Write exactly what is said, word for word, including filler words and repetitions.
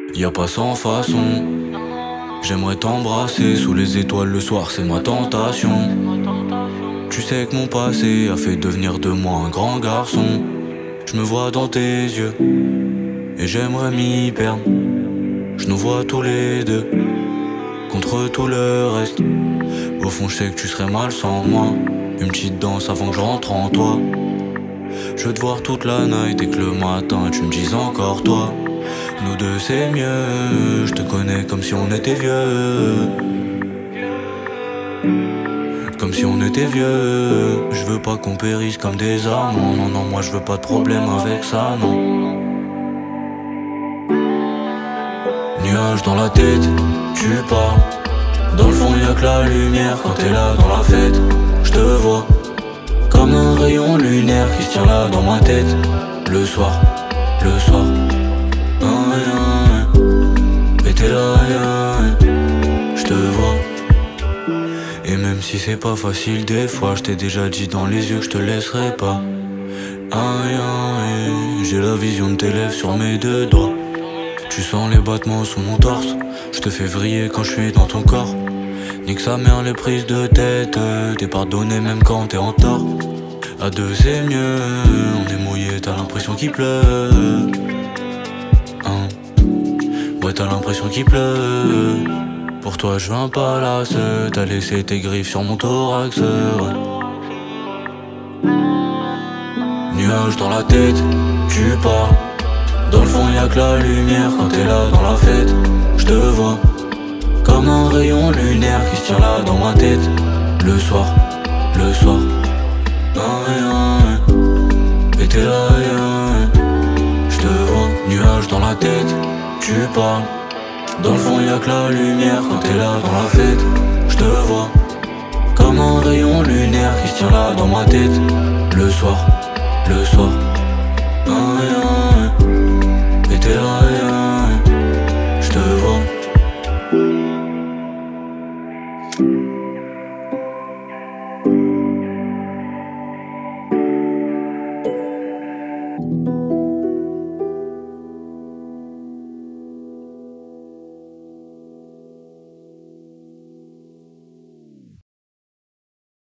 Y a pas sans façon. J'aimerais t'embrasser sous les étoiles le soir, c'est ma tentation. Tu sais que mon passé a fait devenir de moi un grand garçon. Je me vois dans tes yeux et j'aimerais m'y perdre. Je nous vois tous les deux contre tout le reste. Au fond je sais que tu serais mal sans moi. Une petite danse avant que je rentre en toi. Je veux te voir toute la night et que le matin tu me dises encore toi. Nous deux c'est mieux. Je te connais comme si on était vieux. Comme si on était vieux. Je veux pas qu'on périsse comme des amants. Non non moi je veux pas de problème avec ça non. Nuages dans la tête, tu parles. Dans le fond y'a que la lumière quand t'es là dans la fête. Je te vois comme un rayon lunaire qui se tient là dans ma tête. Le soir, le soir, hein, hein, hein. Et t'es là, hein, hein. Je te vois. Et même si c'est pas facile des fois, je t'ai déjà dit dans les yeux que je te laisserai pas. Hein, hein, hein. J'ai la vision de tes lèvres sur mes deux doigts. Tu sens les battements sous mon torse. Je te fais vriller quand je suis dans ton corps. Nique sa mère les prises de tête. T'es pardonné même quand t'es en tort. À deux c'est mieux. On est mouillé, t'as l'impression qu'il pleut, hein. Ouais t'as l'impression qu'il pleut. Pour toi je veux un palace. T'as laissé tes griffes sur mon thorax, ouais. Nuages dans la tête, tu parles. Dans le fond y'a que la lumière quand t'es là dans la fête. Je te vois comme un rayon lunaire qui se tient là dans ma tête. Le soir, le soir, hein, hein, hein. Et t'es là, hein, hein. Je te vois, nuages dans la tête, tu parles. Dans le fond y'a que la lumière quand t'es là dans la fête. Je te vois comme un rayon lunaire qui se tient là dans ma tête. Le soir, le soir.